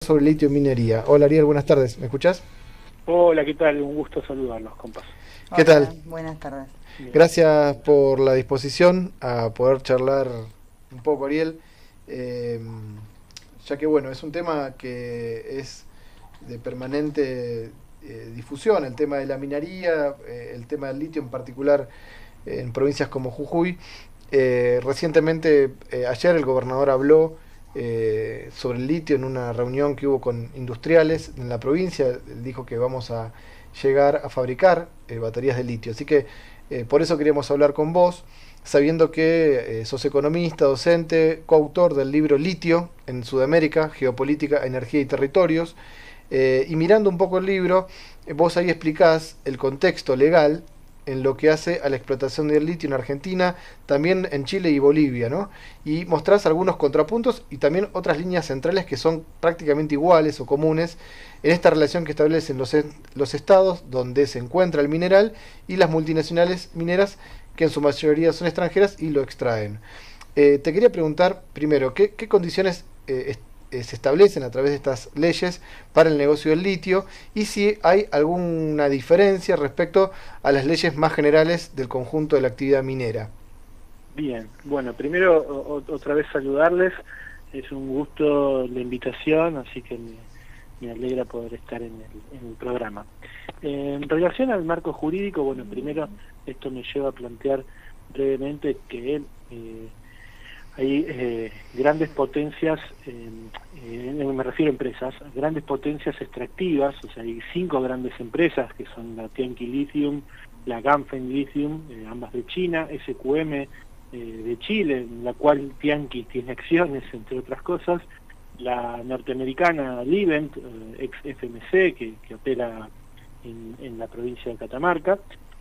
Sobre litio en minería. Hola Ariel, buenas tardes, ¿me escuchás? Hola, ¿qué tal? Un gusto saludarlos, compas. ¿Qué tal? Hola, buenas tardes. Bien. Gracias por la disposición a poder charlar un poco, Ariel. Eh, ya que bueno, es un tema que es de permanente difusión, el tema de la minería, el tema del litio en particular en provincias como Jujuy. Recientemente, ayer el gobernador habló sobre el litio en una reunión que hubo con industriales en la provincia. Él dijo que vamos a llegar a fabricar baterías de litio. Así que por eso queríamos hablar con vos, sabiendo que sos economista, docente, coautor del libro Litio en Sudamérica, Geopolítica, Energía y Territorios. Y mirando un poco el libro, vos ahí explicás el contexto legal en lo que hace a la explotación del litio en Argentina, también en Chile y Bolivia, ¿no? Y mostrás algunos contrapuntos y también otras líneas centrales que son prácticamente iguales o comunes en esta relación que establecen los estados donde se encuentra el mineral y las multinacionales mineras que en su mayoría son extranjeras y lo extraen. Te quería preguntar primero, ¿qué condiciones se establecen a través de estas leyes para el negocio del litio y si hay alguna diferencia respecto a las leyes más generales del conjunto de la actividad minera? Bien, bueno, primero otra vez saludarles, es un gusto la invitación, así que me alegra poder estar en el programa. En relación al marco jurídico, bueno, primero esto me lleva a plantear brevemente que hay grandes potencias, me refiero a empresas, grandes potencias extractivas, o sea, hay 5 grandes empresas que son la Tianqi Lithium, la Ganfeng Lithium, ambas de China, SQM de Chile, en la cual Tianqi tiene acciones, entre otras cosas, la norteamericana Livent, ex FMC, que opera en la provincia de Catamarca,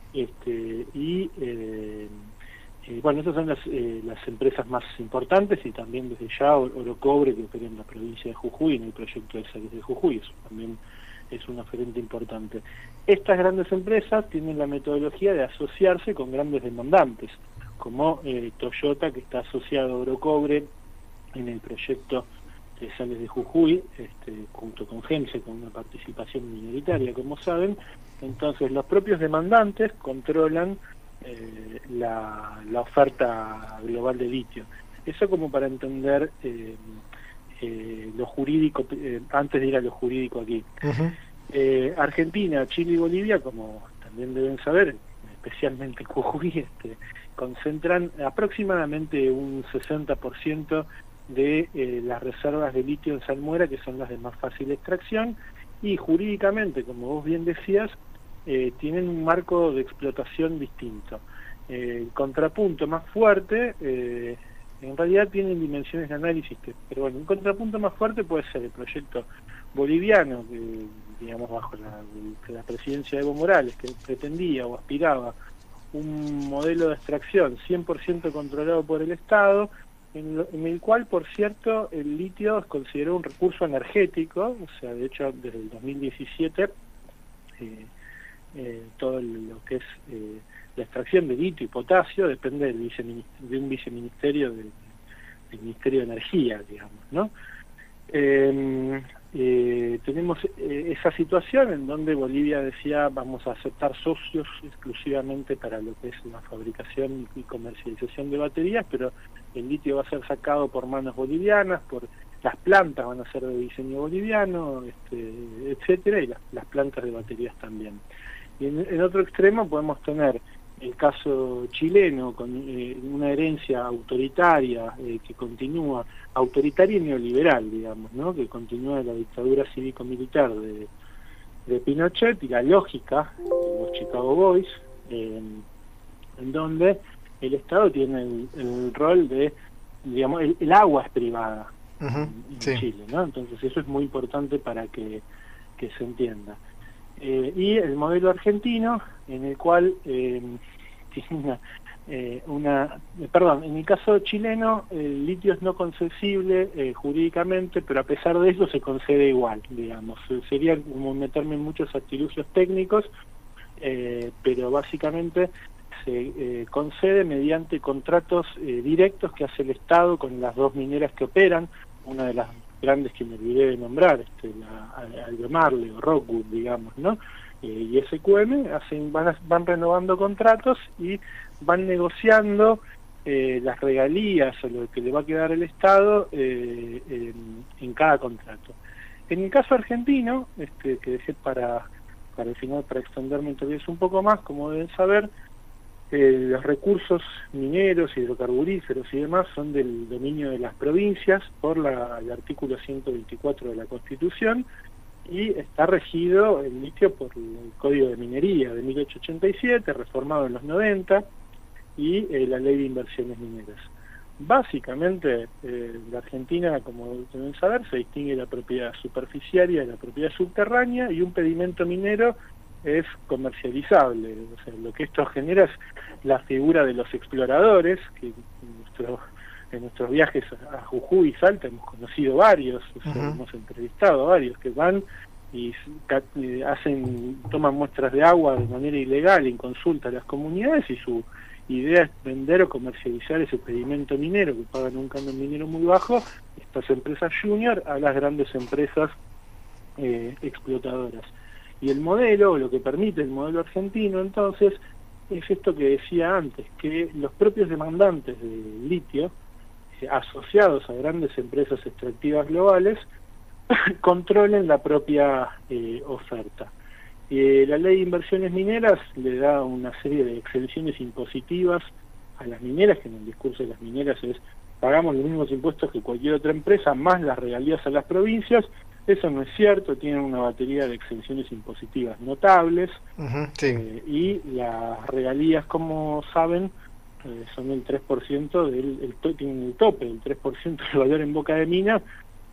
bueno, esas son las empresas más importantes y también desde ya Oro Cobre, que opera en la provincia de Jujuy, en el proyecto de Sales de Jujuy, eso también es un oferente importante. Estas grandes empresas tienen la metodología de asociarse con grandes demandantes, como Toyota, que está asociado a Oro Cobre en el proyecto de Sales de Jujuy, junto con Gense, con una participación minoritaria, como saben. Entonces los propios demandantes controlan la oferta global de litio. Eso como para entender lo jurídico, antes de ir a lo jurídico aquí. Uh-huh. Argentina, Chile y Bolivia, como también deben saber, especialmente Jujuy, concentran aproximadamente un 60% de las reservas de litio en salmuera, que son las de más fácil extracción, y jurídicamente, como vos bien decías, tienen un marco de explotación distinto. El contrapunto más fuerte, en realidad tienen dimensiones de análisis, pero bueno, un contrapunto más fuerte puede ser el proyecto boliviano, que, digamos, bajo la presidencia de Evo Morales, que pretendía o aspiraba un modelo de extracción 100% controlado por el Estado, en el cual, por cierto, el litio es considerado un recurso energético, o sea, de hecho, desde el 2017, todo lo que es la extracción de litio y potasio depende de un viceministerio del Ministerio de Energía, digamos, ¿no? Tenemos esa situación en donde Bolivia decía vamos a aceptar socios exclusivamente para lo que es la fabricación y comercialización de baterías, pero el litio va a ser sacado por manos bolivianas, por las plantas van a ser de diseño boliviano, etcétera, y las plantas de baterías también. Y en otro extremo podemos tener el caso chileno, con una herencia autoritaria que continúa, autoritaria y neoliberal, digamos, ¿no? Que continúa la dictadura cívico-militar de Pinochet y la lógica de los Chicago Boys, en donde el Estado tiene el rol de, digamos, el agua es privada en Sí. Chile, ¿no? Entonces eso es muy importante para que se entienda. Y el modelo argentino, en el cual tiene perdón, en el caso chileno el litio es no concesible jurídicamente, pero a pesar de eso se concede igual, digamos. Sería como meterme en muchos artilugios técnicos, pero básicamente se concede mediante contratos directos que hace el Estado con las dos mineras que operan. Una de las grandes que me olvidé de nombrar, Albemarle o Rockwood, digamos, ¿no? Y SQM van renovando contratos y van negociando las regalías o lo que le va a quedar al Estado en cada contrato. En el caso argentino, que dejé para el final, para extenderme entonces un poco más, como deben saber, los recursos mineros, hidrocarburíferos y demás son del dominio de las provincias por el artículo 124 de la Constitución, y está regido el litio por el Código de Minería de 1887, reformado en los 90, y la Ley de Inversiones Mineras. Básicamente, la Argentina, como deben saber, se distingue la propiedad superficiaria de la propiedad subterránea, y un pedimento minero es comercializable. O sea, lo que esto genera es la figura de los exploradores, que en nuestros viajes a Jujuy y Salta hemos conocido varios, o sea, hemos entrevistado a varios que van y toman muestras de agua de manera ilegal en consulta a las comunidades, y su idea es vender o comercializar ese pedimento minero, que pagan un canon minero muy bajo, estas empresas junior, a las grandes empresas explotadoras. Y el modelo, lo que permite el modelo argentino, entonces, es esto que decía antes, que los propios demandantes de litio, asociados a grandes empresas extractivas globales, controlen la propia oferta. La ley de inversiones mineras le da una serie de exenciones impositivas a las mineras, que en el discurso de las mineras es: pagamos los mismos impuestos que cualquier otra empresa, más las regalías a las provincias. Eso no es cierto, tienen una batería de exenciones impositivas notables, sí. Y las regalías, como saben, son el 3% tienen el tope, el 3% del valor en boca de mina,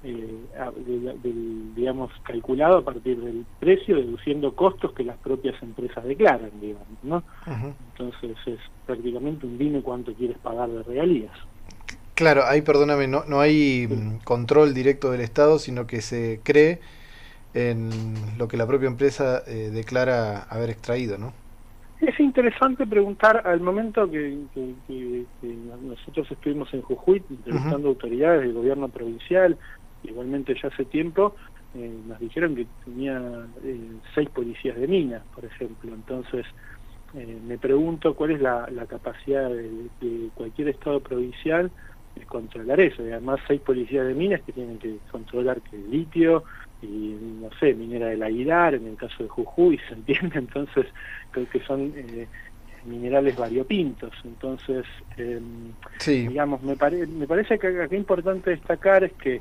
digamos, calculado a partir del precio, deduciendo costos que las propias empresas declaran, digamos, ¿no? Entonces es prácticamente un dime cuánto quieres pagar de regalías. Claro, ahí, perdóname, no hay control directo del Estado, sino que se cree en lo que la propia empresa declara haber extraído, ¿no? Es interesante preguntar, al momento que nosotros estuvimos en Jujuy entrevistando autoridades del gobierno provincial, igualmente ya hace tiempo, nos dijeron que tenía 6 policías de minas, por ejemplo. Entonces me pregunto cuál es la capacidad de cualquier estado provincial de controlar eso, y además 6 policías de minas que tienen que controlar que el litio y, no sé, minera del Aguilar, en el caso de Jujuy, ¿se entiende? Entonces creo que son minerales variopintos. Entonces sí, digamos, me parece que acá importante destacar es que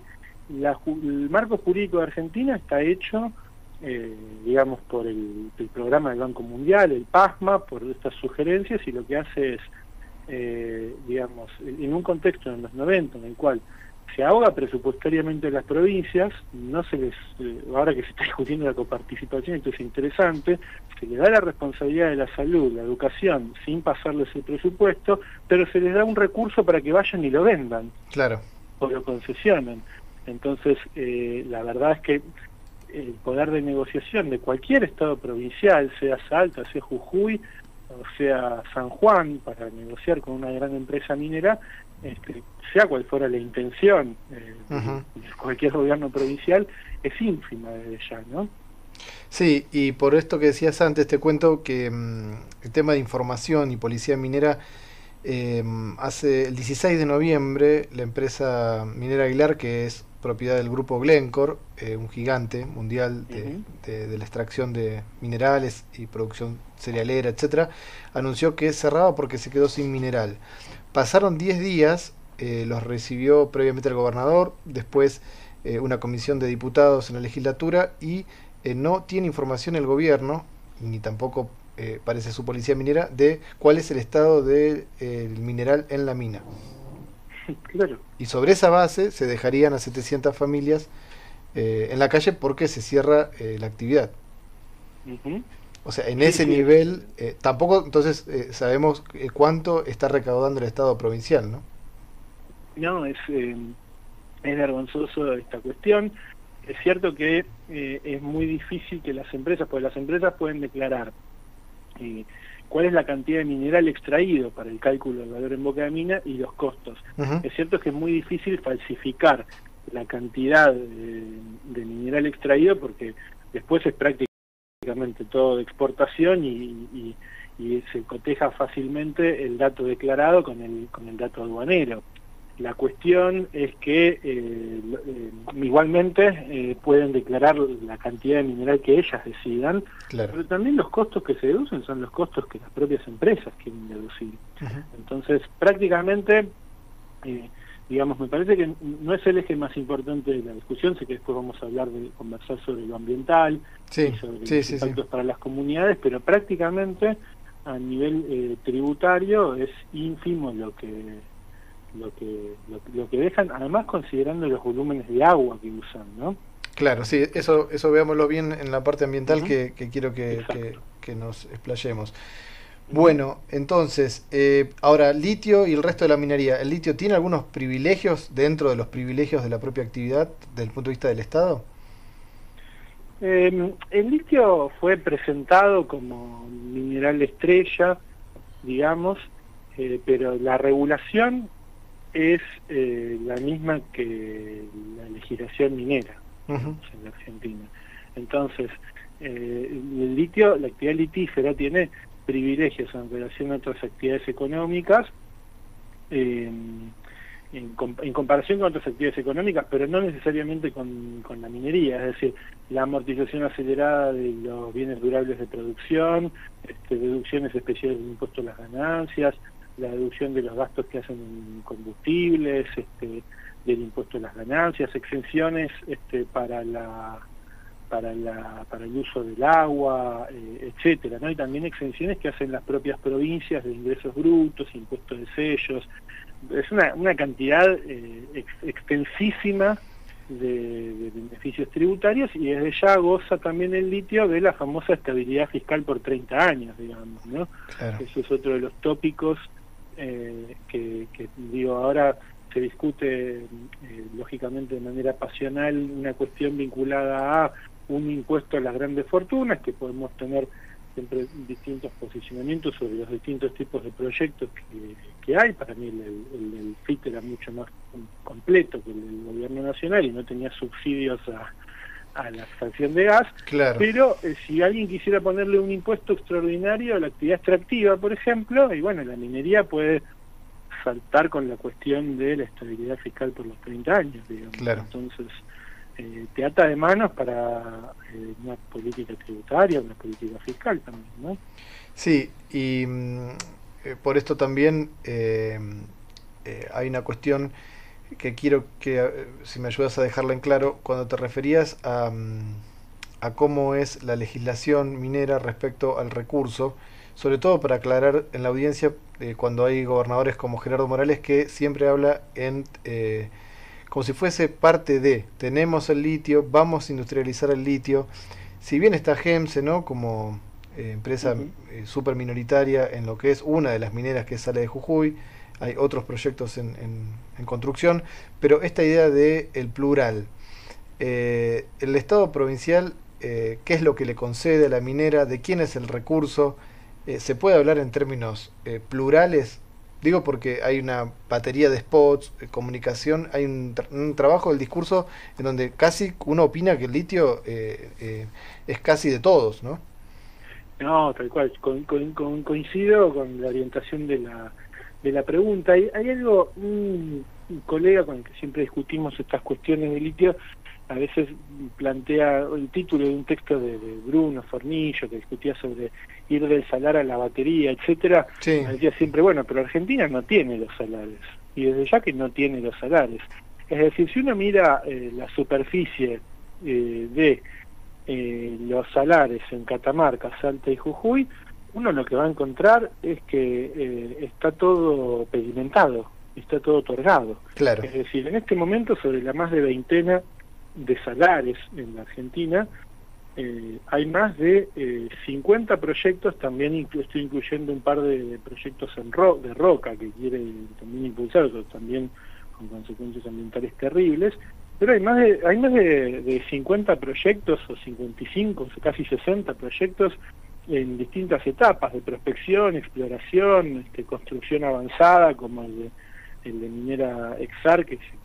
el marco jurídico de Argentina está hecho digamos, por el programa del Banco Mundial, el PASMA, por estas sugerencias, y lo que hace es digamos, en un contexto en los 90 en el cual se ahoga presupuestariamente las provincias, no se les, ahora que se está discutiendo la coparticipación, esto es interesante, se les da la responsabilidad de la salud, la educación, sin pasarles el presupuesto, pero se les da un recurso para que vayan y lo vendan. Claro. O lo concesionen. Entonces, la verdad es que el poder de negociación de cualquier estado provincial, sea Salta, sea Jujuy, o sea San Juan, para negociar con una gran empresa minera, sea cual fuera la intención de cualquier gobierno provincial, es ínfima desde ya, ¿no? Sí, y por esto que decías antes, te cuento que el tema de información y policía minera, hace el 16 de noviembre, la empresa minera Aguilar, que es propiedad del grupo Glencore, un gigante mundial de la extracción de minerales y producción cerealera, etcétera, anunció que cerraba porque se quedó sin mineral. Pasaron 10 días, los recibió previamente el gobernador, después una comisión de diputados en la legislatura, y no tiene información el gobierno, ni tampoco parece su policía minera, de cuál es el estado del mineral en la mina. Claro. Y sobre esa base se dejarían a 700 familias en la calle porque se cierra la actividad. O sea, en ese nivel, tampoco entonces sabemos cuánto está recaudando el Estado provincial, ¿no? No, es vergonzoso esta cuestión. Es cierto que es muy difícil que las empresas, porque las empresas pueden declarar cuál es la cantidad de mineral extraído para el cálculo del valor en boca de mina y los costos. Es cierto que es muy difícil falsificar la cantidad de mineral extraído, porque después es prácticamente todo de exportación y se coteja fácilmente el dato declarado con el dato aduanero. La cuestión es que igualmente pueden declarar la cantidad de mineral que ellas decidan, Claro. pero también los costos que se deducen son los costos que las propias empresas quieren deducir. Entonces, prácticamente, digamos, me parece que no es el eje más importante de la discusión. Sé que después vamos a conversar sobre lo ambiental y sobre los impactos para las comunidades, pero prácticamente a nivel tributario es ínfimo lo que dejan, además considerando los volúmenes de agua que usan, ¿no? Claro, sí, eso veámoslo bien en la parte ambiental, que quiero que nos explayemos. Bueno, entonces, ahora, litio y el resto de la minería. ¿El litio tiene algunos privilegios dentro de los privilegios de la propia actividad desde el punto de vista del Estado? El litio fue presentado como mineral estrella, digamos, pero la regulación es la misma que la legislación minera en la Argentina. Entonces, el litio, la actividad litífera tiene privilegios en relación a otras actividades económicas, en comparación con otras actividades económicas, pero no necesariamente con la minería. Es decir, la amortización acelerada de los bienes durables de producción, deducciones especiales del impuesto a las ganancias, la deducción de los gastos que hacen en combustibles, del impuesto a las ganancias, exenciones para el uso del agua, etcétera, ¿no? Y también exenciones que hacen las propias provincias de ingresos brutos, impuestos de sellos. Es una cantidad extensísima de beneficios tributarios, y desde ya goza también el litio de la famosa estabilidad fiscal por 30 años, digamos, ¿no? Claro. Eso es otro de los tópicos que digo, ahora se discute lógicamente de manera pasional una cuestión vinculada a un impuesto a las grandes fortunas, que podemos tener siempre distintos posicionamientos sobre los distintos tipos de proyectos que hay. Para mí el FIT era mucho más completo que el del gobierno nacional y no tenía subsidios a la extracción de gas. Claro. Pero si alguien quisiera ponerle un impuesto extraordinario a la actividad extractiva, por ejemplo, y bueno, la minería puede saltar con la cuestión de la estabilidad fiscal por los 30 años, digamos. Claro. Entonces, te ata de manos para una política tributaria, una política fiscal también, ¿no? Sí, y por esto también hay una cuestión que quiero que, si me ayudas a dejarla en claro, cuando te referías a cómo es la legislación minera respecto al recurso, sobre todo para aclarar en la audiencia, cuando hay gobernadores como Gerardo Morales, que siempre habla como si fuese parte de, tenemos el litio, vamos a industrializar el litio. Si bien está GEMSE, ¿no?, como empresa súper minoritaria en lo que es una de las mineras que sale de Jujuy, hay otros proyectos en construcción, pero esta idea de el plural, el Estado provincial, ¿qué es lo que le concede a la minera? ¿De quién es el recurso? ¿Se puede hablar en términos plurales? Digo porque hay una batería de spots, comunicación, hay un trabajo del discurso en donde casi uno opina que el litio es casi de todos, ¿no? No, tal cual, coincido con la orientación de la pregunta. Hay algo, un colega con el que siempre discutimos estas cuestiones de litio, a veces plantea el título de un texto de Bruno Fornillo, que discutía sobre ir del salar a la batería, etcétera. Sí. Decía siempre, bueno, pero Argentina no tiene los salares, y desde ya que no tiene los salares. Es decir, si uno mira la superficie de los salares en Catamarca, Salta y Jujuy, uno lo que va a encontrar es que está todo pedimentado, está todo otorgado. Claro. Es decir, en este momento, sobre la más de veintena de salares en la Argentina, hay más de 50 proyectos, también estoy incluyendo un par de proyectos de roca que quiere también impulsar, pero también con consecuencias ambientales terribles, pero hay más de 50 proyectos, o 55, o casi 60 proyectos en distintas etapas de prospección, exploración, construcción avanzada, como el de minera Exar, que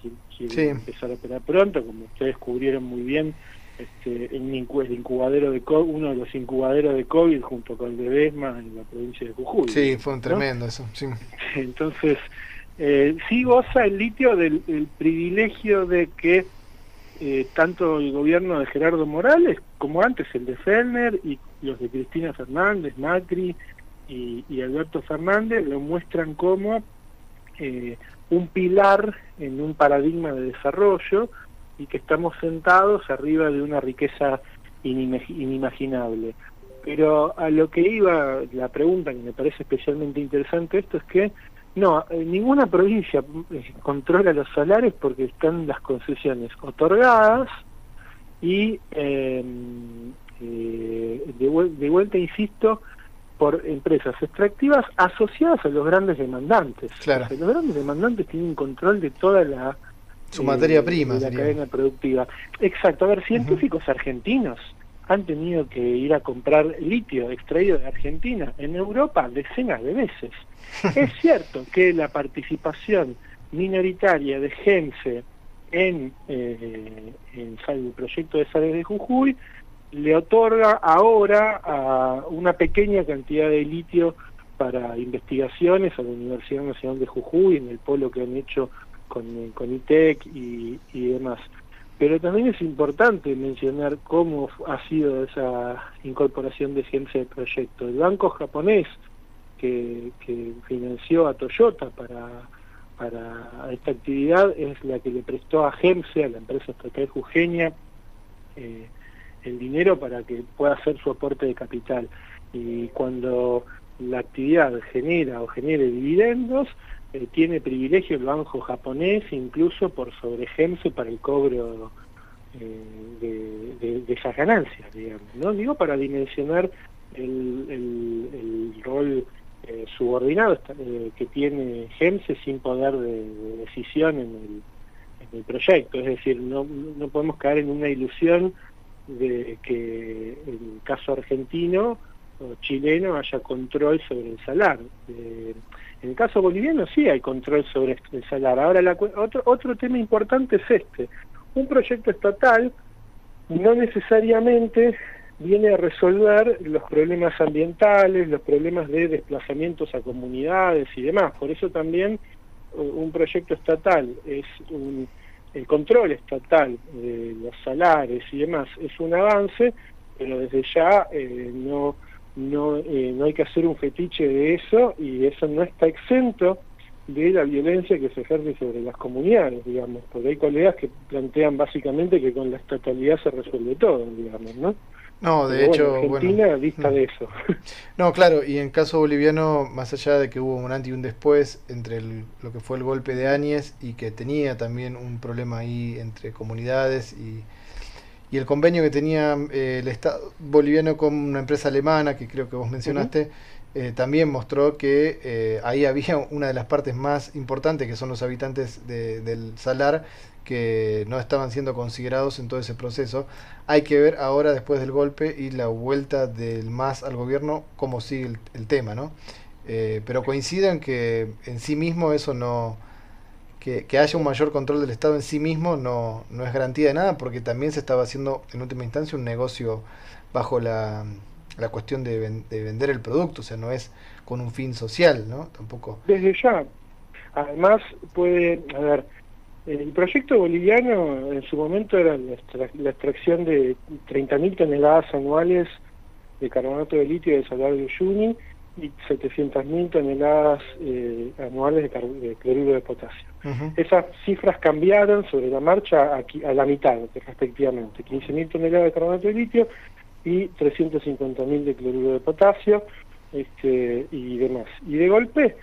quiere empezar a operar pronto, como ustedes cubrieron muy bien, el incubadero de COVID, uno de los incubaderos de COVID junto con el de Besma en la provincia de Jujuy. Sí, fue un tremendo, ¿no? Eso, sí. Entonces, sí goza el litio del el privilegio de que tanto el gobierno de Gerardo Morales como antes el de Fellner y los de Cristina Fernández, Macri y Alberto Fernández lo muestran como un pilar en un paradigma de desarrollo y que estamos sentados arriba de una riqueza inimaginable. Pero a lo que iba la pregunta, que me parece especialmente interesante esto, es que no, ninguna provincia controla los salarios porque están las concesiones otorgadas y de vuelta insisto, por empresas extractivas asociadas a los grandes demandantes. Claro. O sea, los grandes demandantes tienen control de toda la su materia prima, de la cadena productiva. Exacto. A ver, científicos argentinos han tenido que ir a comprar litio extraído de Argentina en Europa decenas de veces. Es cierto que la participación minoritaria de GEMSE en el proyecto de Sales de Jujuy le otorga ahora a una pequeña cantidad de litio para investigaciones a la Universidad Nacional de Jujuy, en el polo que han hecho con ITEC y demás. Pero también es importante mencionar cómo ha sido esa incorporación de GEMSE al proyecto. El banco japonés que financió a Toyota para esta actividad es la que le prestó a GEMSE, a la empresa estatal jujeña, el dinero para que pueda hacer su aporte de capital. Y cuando la actividad genere dividendos, tiene privilegio el banco japonés incluso por sobre GEMSE para el cobro de esas ganancias, digamos, ¿no? Digo, para dimensionar el rol subordinado que tiene GEMSE sin poder de decisión en el proyecto. Es decir, no podemos caer en una ilusión de que en el caso argentino o chileno haya control sobre el salar. En el caso boliviano sí hay control sobre el salar. Ahora otro tema importante es un proyecto estatal no necesariamente viene a resolver los problemas ambientales, los problemas de desplazamientos a comunidades y demás. Por eso también un proyecto estatal el control estatal de los salarios y demás es un avance, pero desde ya no hay que hacer un fetiche de eso, y eso no está exento de la violencia que se ejerce sobre las comunidades, digamos, porque hay colegas que plantean básicamente que con la estatalidad se resuelve todo, digamos, ¿no? No, de hecho, Argentina dista de eso. No, claro, y en caso boliviano, más allá de que hubo un antes y un después entre lo que fue el golpe de Áñez y que tenía también un problema ahí entre comunidades y el convenio que tenía el Estado boliviano con una empresa alemana, que creo que vos mencionaste, también mostró que ahí había una de las partes más importantes, que son los habitantes del salar, que no estaban siendo considerados en todo ese proceso. Hay que ver ahora, después del golpe y la vuelta del MAS al gobierno, cómo sigue el tema, ¿no? Pero coinciden que en sí mismo eso no... Que haya un mayor control del Estado en sí mismo no es garantía de nada, porque también se estaba haciendo en última instancia un negocio bajo la cuestión de vender el producto, o sea, no es con un fin social, ¿no? Tampoco. Desde ya. Además, el proyecto boliviano en su momento era la extracción de 30.000 toneladas anuales de carbonato de litio de Salar de Uyuni y 700.000 toneladas anuales de cloruro de potasio. Esas cifras cambiaron sobre la marcha a la mitad, respectivamente, 15.000 toneladas de carbonato de litio y 350.000 de cloruro de potasio, y demás. Y de golpe,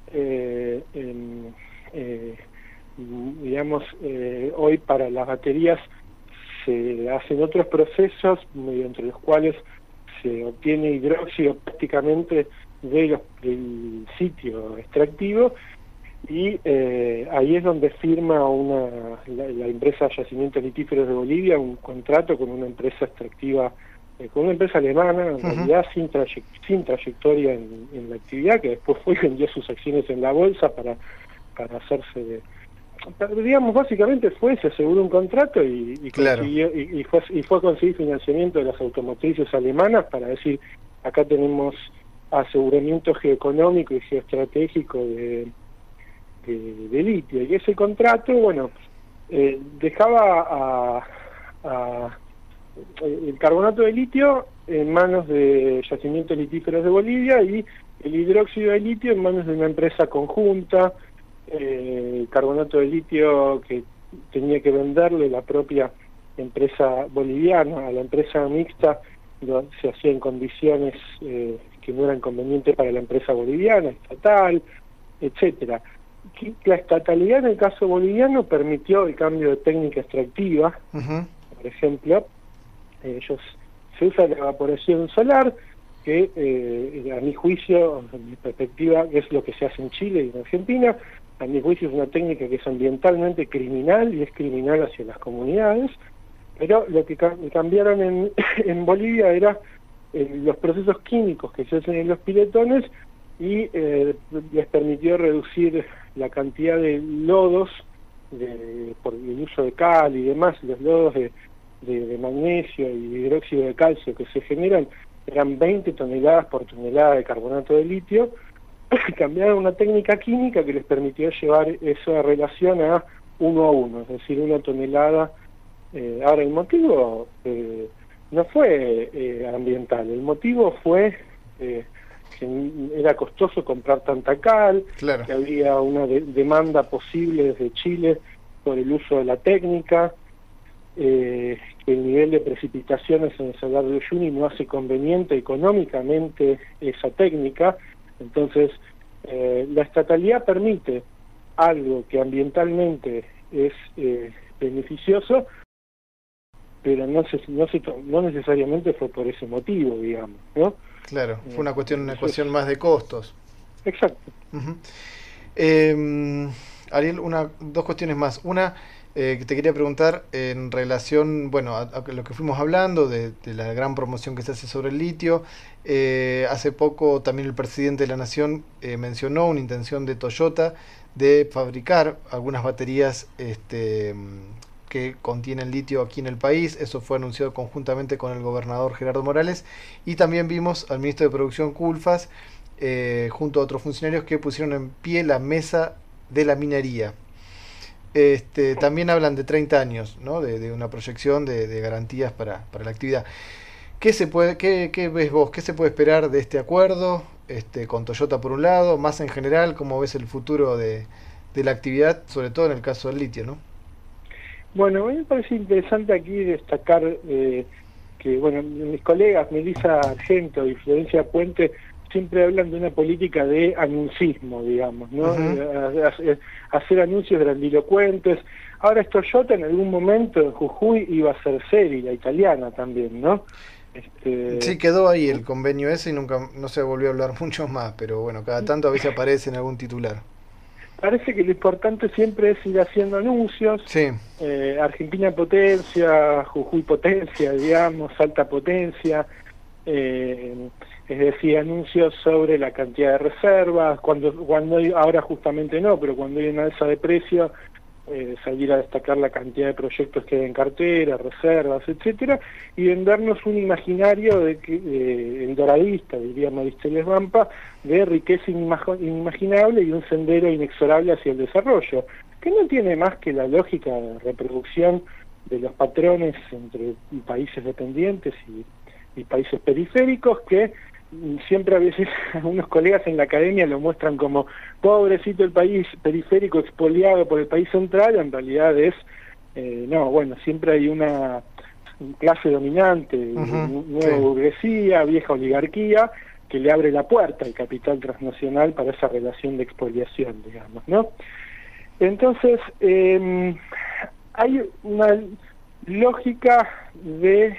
hoy para las baterías se hacen otros procesos mediante los cuales se obtiene hidróxido prácticamente del sitio extractivo, y ahí es donde firma la empresa Yacimientos Litíferos de Bolivia un contrato con una empresa extractiva, con una empresa alemana, en realidad sin trayectoria en la actividad, que después fue y vendió sus acciones en la bolsa para hacerse digamos, básicamente se aseguró un contrato Claro. y fue a conseguir financiamiento de las automotrices alemanas para decir, acá tenemos aseguramiento geoeconómico y geoestratégico de litio. Y ese contrato, bueno, dejaba el carbonato de litio en manos de yacimientos litíferos de Bolivia y el hidróxido de litio en manos de una empresa conjunta, el carbonato de litio que tenía que venderle la propia empresa boliviana a la empresa mixta, se hacía en condiciones que no eran convenientes para la empresa boliviana, estatal, etcétera. La estatalidad en el caso boliviano permitió el cambio de técnica extractiva. Por ejemplo, se usa la evaporación solar, que a mi juicio, en mi perspectiva, es lo que se hace en Chile y en Argentina. A mi juicio es una técnica que es ambientalmente criminal y es criminal hacia las comunidades, pero lo que cambiaron en Bolivia era los procesos químicos que se hacen en los piletones y les permitió reducir la cantidad de lodos por el uso de cal y demás. Los lodos de magnesio y hidróxido de calcio que se generan eran 20 toneladas por tonelada de carbonato de litio. Cambiaron una técnica química que les permitió llevar esa relación a 1:1, es decir, 1 tonelada. Ahora, el motivo no fue ambiental, el motivo fue que era costoso comprar tanta cal, Claro. que había una demanda posible desde Chile por el uso de la técnica, que el nivel de precipitaciones en el Salar de Uyuni no hace conveniente económicamente esa técnica. Entonces, la estatalidad permite algo que ambientalmente es beneficioso, pero no necesariamente fue por ese motivo, digamos, ¿no? Claro, fue una ecuación más de costos. Exacto. Ariel, dos cuestiones más. Una, que te quería preguntar en relación, bueno, a lo que fuimos hablando de la gran promoción que se hace sobre el litio. Hace poco también el presidente de la Nación mencionó una intención de Toyota de fabricar algunas baterías que contienen litio aquí en el país. Eso fue anunciado conjuntamente con el gobernador Gerardo Morales, y también vimos al ministro de Producción Culfas junto a otros funcionarios que pusieron en pie la mesa de la minería. También hablan de 30 años, ¿no? de una proyección de garantías para la actividad. ¿Qué ves vos? ¿Qué se puede esperar de este acuerdo con Toyota por un lado? Más en general, ¿cómo ves el futuro de la actividad, sobre todo en el caso del litio, ¿no? Bueno, a mí me parece interesante aquí destacar que, bueno, mis colegas Melissa Argento y Florencia Puente siempre hablan de una política de anuncismo, digamos, ¿no? Hacer anuncios grandilocuentes. Ahora Toyota en algún momento en Jujuy iba a ser Seri, la italiana también, ¿no? Sí, quedó ahí el convenio ese y no se volvió a hablar mucho más, pero bueno, cada tanto a veces aparece en algún titular. Parece que lo importante siempre es ir haciendo anuncios. Sí. Argentina potencia, Jujuy potencia, digamos, Salta potencia, es decir, anuncios sobre la cantidad de reservas, cuando ahora justamente no, pero cuando hay una alza de precio, salir a destacar la cantidad de proyectos que hay en cartera, reservas, etcétera, y vendernos un imaginario endoradista, diría Maristeles Vampa, de riqueza inimaginable y un sendero inexorable hacia el desarrollo, que no tiene más que la lógica de reproducción de los patrones entre países dependientes y países periféricos, que siempre a veces algunos colegas en la academia lo muestran como pobrecito el país periférico expoliado por el país central. En realidad es, no, bueno, siempre hay una clase dominante, nueva burguesía, vieja oligarquía, que le abre la puerta al capital transnacional para esa relación de expoliación, digamos, ¿no? Entonces, hay una lógica de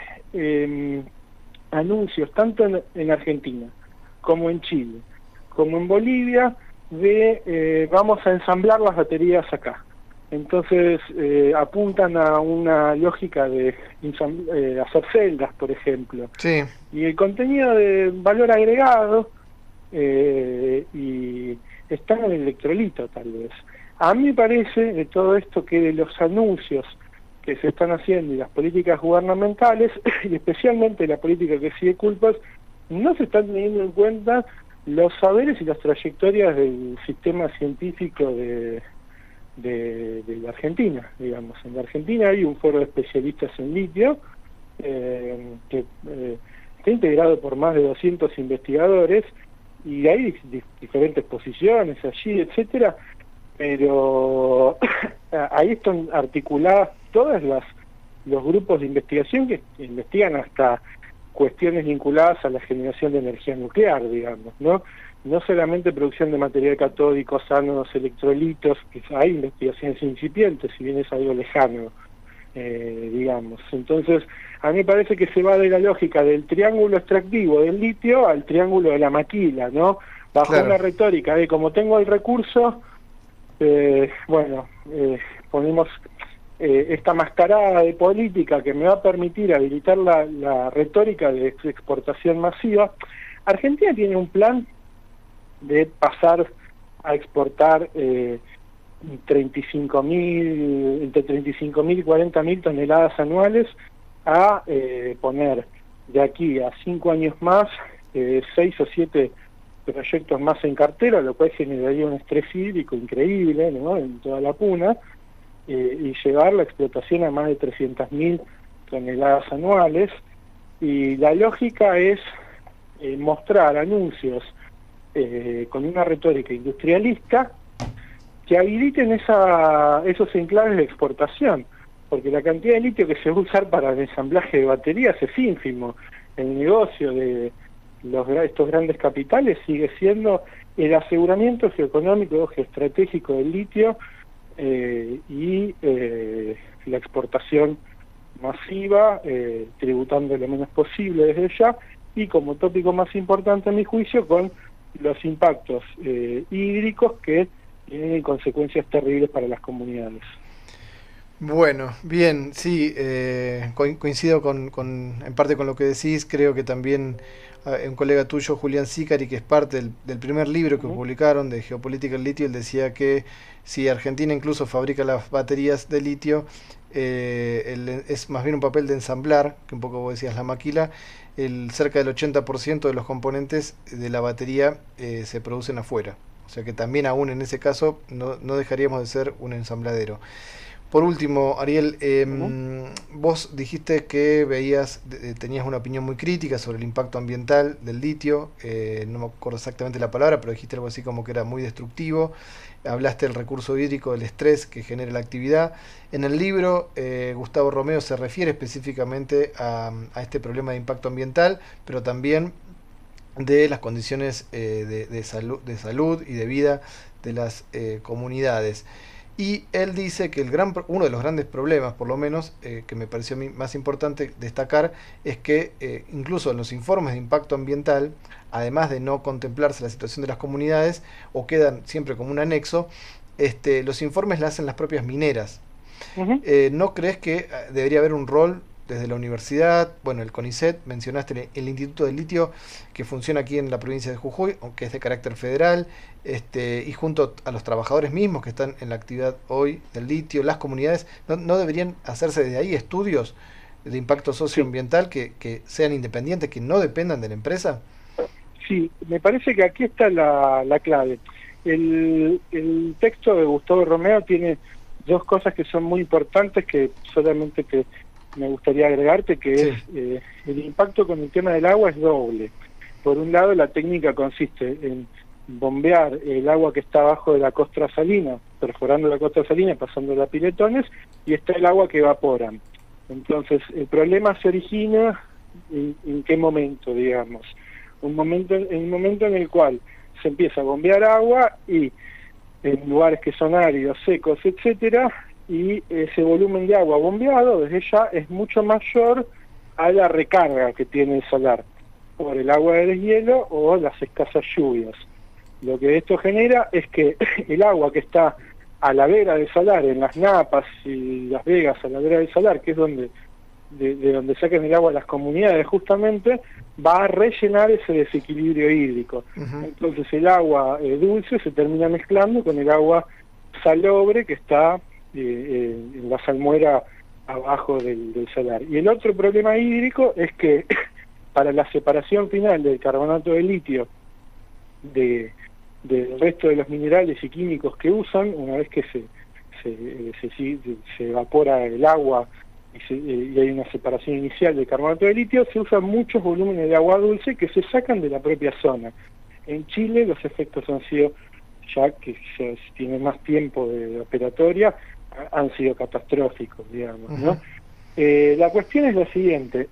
anuncios, tanto en Argentina, como en Chile, como en Bolivia, de vamos a ensamblar las baterías acá. Entonces, apuntan a una lógica de hacer celdas, por ejemplo. Sí. Y el contenido de valor agregado y está en el electrolito, tal vez. A mí me parece de todo esto que de los anuncios que se están haciendo y las políticas gubernamentales, y especialmente la política que sigue Culpas, no se están teniendo en cuenta los saberes y las trayectorias del sistema científico de la Argentina, digamos. En la Argentina hay un foro de especialistas en litio que está integrado por más de 200 investigadores y hay diferentes posiciones allí, etcétera, pero ahí están articuladas todas los grupos de investigación que investigan hasta cuestiones vinculadas a la generación de energía nuclear, digamos, ¿no? No solamente producción de material catódico, ánodos, electrolitos, que hay investigaciones incipientes, si bien es algo lejano, digamos. Entonces, a mí me parece que se va de la lógica del triángulo extractivo del litio al triángulo de la maquila, ¿no? Bajo una retórica de como tengo el recurso, ponemos esta mascarada de política que me va a permitir habilitar la retórica de exportación masiva. Argentina tiene un plan de pasar a exportar entre 35.000 y 40.000 toneladas anuales a poner de aquí a 5 años más 6 o 7 proyectos más en cartera, lo cual generaría un estrés hídrico increíble, ¿no?, en toda la puna, y llevar la explotación a más de 300.000 toneladas anuales. Y la lógica es mostrar anuncios con una retórica industrialista que habiliten esos enclaves de exportación, porque la cantidad de litio que se va a usar para el ensamblaje de baterías es ínfimo. El negocio de estos grandes capitales sigue siendo el aseguramiento geoeconómico, geoestratégico del litio y la exportación masiva, tributando lo menos posible desde ya, y como tópico más importante a mi juicio, con los impactos hídricos que tienen consecuencias terribles para las comunidades. Bueno, bien, sí, coincido en parte con lo que decís. Creo que también un colega tuyo, Julián Sicari, que es parte del primer libro que publicaron de Geopolítica del Litio, él decía que si Argentina incluso fabrica las baterías de litio, es más bien un papel de ensamblar, que un poco vos decías la maquila. Cerca del 80% de los componentes de la batería se producen afuera. O sea que también aún en ese caso no dejaríamos de ser un ensambladero. Por último, Ariel, vos dijiste que tenías una opinión muy crítica sobre el impacto ambiental del litio, no me acuerdo exactamente la palabra, pero dijiste algo así como que era muy destructivo. Hablaste del recurso hídrico, del estrés que genera la actividad. En el libro, Gustavo Romeo se refiere específicamente a este problema de impacto ambiental, pero también de las condiciones de salud y de vida de las comunidades. Y él dice que uno de los grandes problemas, por lo menos, que me pareció a mí más importante destacar, es que incluso en los informes de impacto ambiental, además de no contemplarse la situación de las comunidades, o quedan siempre como un anexo, los informes la hacen las propias mineras. ¿No crees que debería haber un rol desde la universidad, bueno, el CONICET, mencionaste el Instituto del Litio, que funciona aquí en la provincia de Jujuy, aunque es de carácter federal, y junto a los trabajadores mismos que están en la actividad hoy del litio, las comunidades, ¿no deberían hacerse desde ahí estudios de impacto socioambiental que sean independientes, que no dependan de la empresa? Sí, me parece que aquí está la clave. El texto de Gustavo Romeo tiene dos cosas que son muy importantes, que solamente que me gustaría agregarte, que es el impacto con el tema del agua es doble. Por un lado, la técnica consiste en bombear el agua que está abajo de la costra salina, perforando la costra salina, pasándola a piletones, y está el agua que evaporan. Entonces, el problema se origina en qué momento, digamos. Un momento en el cual se empieza a bombear agua y en lugares que son áridos, secos, etcétera, y ese volumen de agua bombeado desde ya es mucho mayor a la recarga que tiene el salar por el agua de deshielo o las escasas lluvias. Lo que esto genera es que el agua que está a la vera del salar, en las napas y las vegas a la vera del salar, que es de donde sacan el agua las comunidades justamente, va a rellenar ese desequilibrio hídrico. Entonces el agua dulce se termina mezclando con el agua salobre que está en la salmuera abajo del salar. Y el otro problema hídrico es que para la separación final del carbonato de litio del resto de los minerales y químicos que usan, una vez que se evapora el agua y hay una separación inicial del carbonato de litio, se usan muchos volúmenes de agua dulce que se sacan de la propia zona. En Chile los efectos han sido, ya que se tiene más tiempo de operatoria, han sido catastróficos, digamos, ¿no? La cuestión es la siguiente.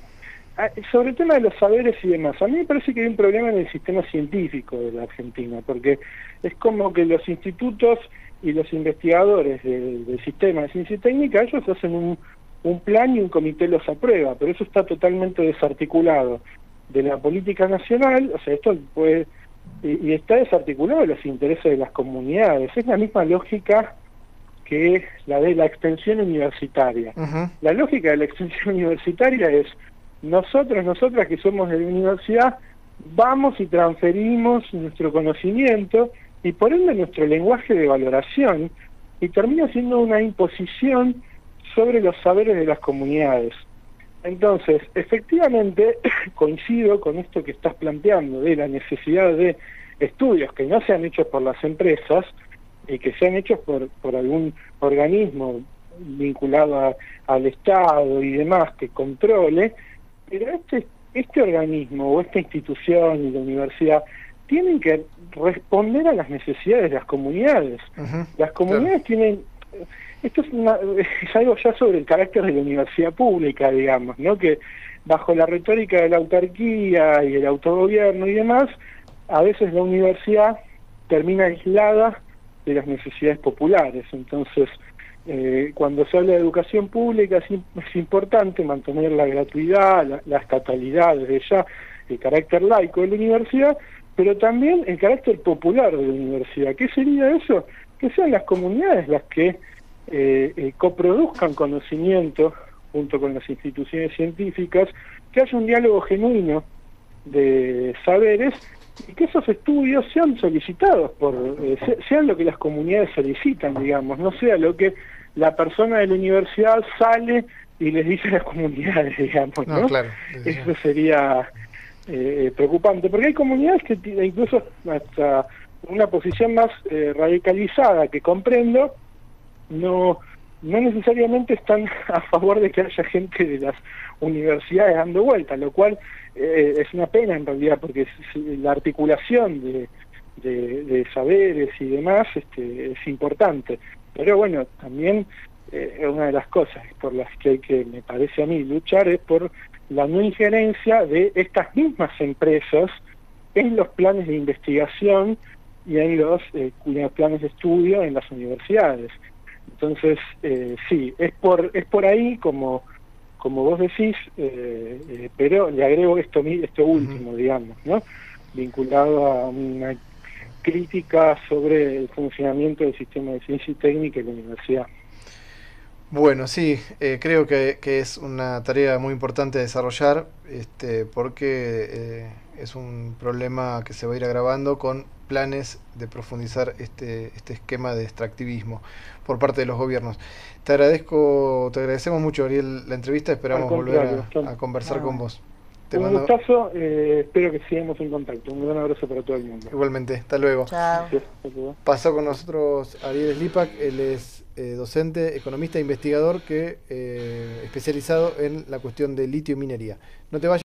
Sobre el tema de los saberes y demás, a mí me parece que hay un problema en el sistema científico de la Argentina, porque es como que los institutos y los investigadores del sistema de ciencia y técnica, ellos hacen un plan y un comité los aprueba, pero eso está totalmente desarticulado de la política nacional, o sea, esto puede, y está desarticulado de los intereses de las comunidades. Es la misma lógica que la de la extensión universitaria. La lógica de la extensión universitaria es: nosotras que somos de la universidad, vamos y transferimos nuestro conocimiento y por ende nuestro lenguaje de valoración, y termina siendo una imposición sobre los saberes de las comunidades. Entonces, efectivamente, coincido con esto que estás planteando de la necesidad de estudios que no sean hechos por las empresas y que sean hechos por algún organismo vinculado al Estado y demás que controle, pero este organismo o esta institución y la universidad tienen que responder a las necesidades de las comunidades. Las comunidades tienen... Esto es algo ya sobre el carácter de la universidad pública, digamos, ¿no? Que bajo la retórica de la autarquía y el autogobierno y demás, a veces la universidad termina aislada de las necesidades populares. Entonces, cuando se habla de educación pública es importante mantener la gratuidad, la estatalidad desde ya, el carácter laico de la universidad, pero también el carácter popular de la universidad. ¿Qué sería eso? Que sean las comunidades las que coproduzcan conocimiento junto con las instituciones científicas, que haya un diálogo genuino de saberes y que esos estudios sean solicitados sean lo que las comunidades solicitan, digamos, no sea lo que la persona de la universidad sale y les dice a las comunidades, digamos, ¿no? Claro, eso sería preocupante, porque hay comunidades que incluso hasta una posición más radicalizada que comprendo, no necesariamente están a favor de que haya gente de las universidades dando vueltas, lo cual es una pena en realidad, porque la articulación de saberes y demás es importante. Pero bueno, también una de las cosas por las que hay que, me parece a mí, luchar es por la no injerencia de estas mismas empresas en los planes de investigación y en los planes de estudio en las universidades. Entonces, sí, es por ahí como vos decís, pero le agrego esto último, digamos, ¿no? Vinculado a una crítica sobre el funcionamiento del sistema de ciencia y técnica en la universidad. Bueno, sí, creo que es una tarea muy importante a desarrollar, porque es un problema que se va a ir agravando con planes de profundizar este esquema de extractivismo por parte de los gobiernos. Te agradecemos mucho, Ariel, la entrevista, esperamos volver a conversar con vos. Un gustazo, espero que sigamos en contacto. Un gran abrazo para todo el mundo. Igualmente, hasta luego. Chao. Pasó con nosotros Ariel Slipak, él es docente, economista e investigador especializado en la cuestión de litio y minería. No te vayas.